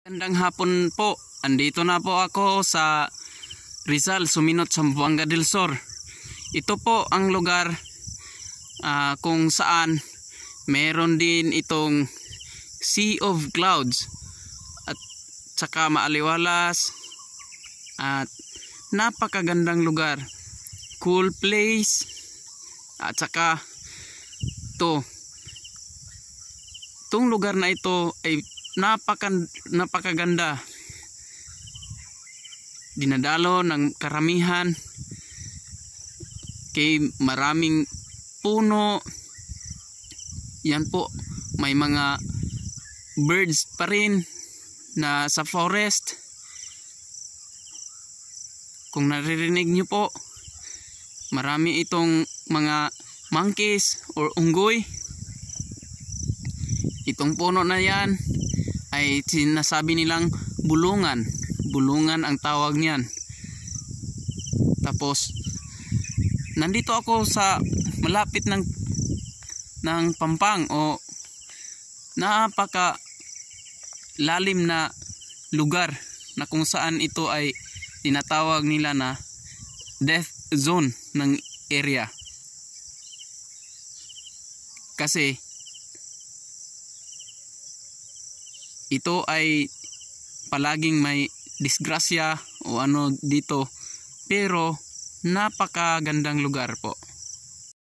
Gandang hapon po. Andito na po ako sa Rizal, Suminot, Zamboanga del Sur. Ito po ang lugar kung saan meron din itong Sea of Clouds at saka maaliwalas at napakagandang lugar, cool place, at saka itong lugar na ito ay napakaganda, dinadalo ng karamihan kay maraming puno. Yan po, may mga birds pa rin na sa forest. Kung naririnig nyo po, marami itong mga monkeys or unggoy. Itong puno na yan ay sinasabi nilang bulungan. Bulungan ang tawag niyan. Tapos nandito ako sa malapit ng Pampang, o napaka lalim na lugar na kung saan ito ay tinatawag nila na death zone ng area. Kasi ito ay palaging may disgrasya o ano dito, pero napakagandang lugar po.